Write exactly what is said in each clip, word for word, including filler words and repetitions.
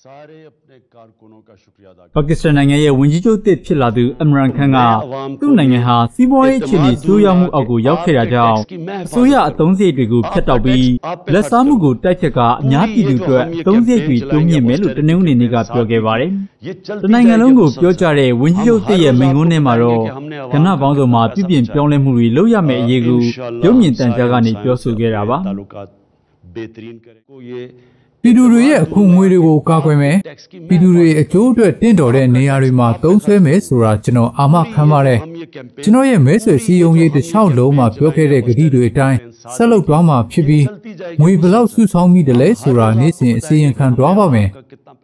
ပါကစ္စတန်နိုင်ငံရဲ့ဝန်ကြီးချုပ်တစ်ဖြစ်လာသူအမရန်ခန်ကသူ့နိုင်ငံဟာစီးပွားရေးအခြေအနေဆိုးရွားမှုအောက်ကိုရောက်ခဲ့တာကြောင့်အစိုးရအသုံးစရိတ်တွေကိုဖျက်တောက်ပြီးလက်စားမှုကိုတိုက်ဖြတ်ကအများပြည်သူအတွက်အသုံးစရိတ်တွေတိုးမြင့်မယ်လို့တနင်္ဂနွေနေ့ကပြောခဲ့ပါတယ်။တနိုင်ငံလုံးကိုပြောကြတဲ့ဝန်ကြီးချုပ်တစ်ရဲ့မိန့်ခွန်းထဲမှာတော့ကဏ္ဍပေါင်းစုံမှာပြည့်ပြည့်ပြောင်းလဲမှုတွေလုပ်ရမယ့်အရေးကိုရုပ်မြင်သံကြားကနေပြောဆိုခဲ့တာပါ။ပြည်သူတွေရဲ့အခွင့်အရေးတွေကိုကာကွယ်မယ်ပြည်သူတွေအကျိုးအတွက်တင့်တော်တဲ့နေရာတွေမှာသုံးစွဲမယ်ဆိုတာကျွန်တော်အာမခံပါတယ်ကျွန်တော်ရဲ့မဲဆွယ်စည်းရုံးရေးတစ်လျှောက်လုံးမှာပြောခဲ့တဲ့ကတိတွေအတိုင်းဆက်လုပ်သွားမှာဖြစ်ပြီးငွေဘယ်လောက်စုဆောင်းမိတယ်လဲဆိုတာနေ့စဉ်အစီရင်ခံသွားပါမယ်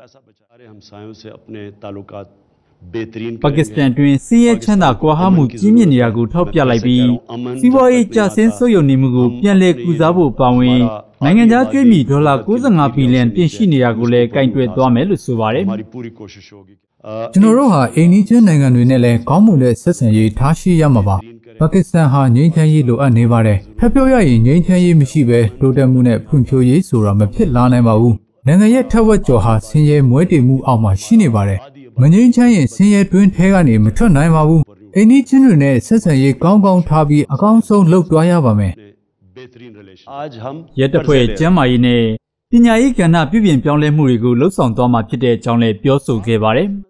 ပါကစ္စတန်တွင်စီးရဲချမ်းသာကွာဟမှုကြီးမြင့်နေတာကိုထောက်ပြလိုက်ပြီးစီးပွားရေးကျဆင်းဆုတ်ယုတ်နေမှုကိုပြန်လည်ကုစားဖို့ပါဝင်နိုင်ငံခြားကျွေးမြီဒေါ်လာ၉၅ဘီလီယံတင်ရှိနေတာကိုလည်းကင်တွယ်သွားမယ်လို့ဆိုပါတယ်ကျွန်တော်တို့ဟာအိန္ဒိယနိုင်ငံတွေနဲ့လည်းကောင်းမွန်တဲ့ဆက်ဆံရေးထားရှိရမှာပါပါကစ္စတန်ဟာငြိမ်းချမ်းရေးလိုအပ်နေပါတယ်ဖျက်ပြောရရင်ငြိမ်းချမ်းရေးမရှိဘဲတိုးတက်မှုနဲ့ဖွံ့ဖြိုးရေးဆိုတာမဖြစ်လာနိုင်ပါဘူးနိုင်ငံရဲ့ထက်ဝက်ကျော်ဟာဆင်းရဲမွဲတေမှုအောက်မှာရှိနေပါတယ်မငြိမ်းချမ်းရင်ဆင်းရဲတွင်းထဲကနေမထွက်နိုင်ပါဘူးအိန္ဒိယတွေနဲ့ဆက်ဆံရေးကောင်းကောင်းထားပြီးအကောင်းဆုံးလုပ်သွားရပါမယ်ရဲတပ်ဖွဲ့ကျန်းမာရေးနဲ့ပညာရေးကဏ္ဍပြုပြင်ပြောင်းလဲမှုတွေကိုလှုပ်ဆောင်သွားမှာဖြစ်တဲ့အကြောင်းလည်းပြောဆိုခဲ့ပါတယ်။